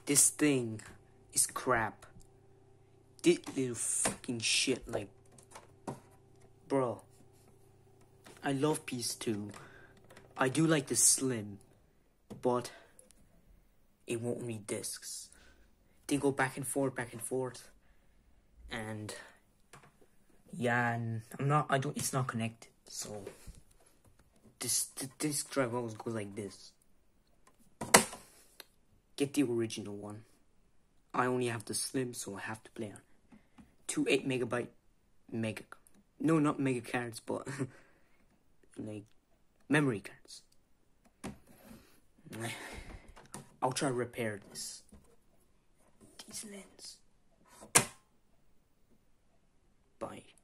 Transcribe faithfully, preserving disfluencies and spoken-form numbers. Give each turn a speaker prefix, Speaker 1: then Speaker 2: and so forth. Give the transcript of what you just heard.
Speaker 1: This thing is crap. This little fucking shit, like, bro. I love P S two. I do like the slim, but it won't read discs. They go back and forth, back and forth, and yeah, and I'm not. I don't. It's not connected, so this the disc drive always goes like this. Get the original one. I only have the slim, so I have to play on two eight megabyte mega. No, not mega cards, but like memory cards. I'll try to repair this. These lens. Bye.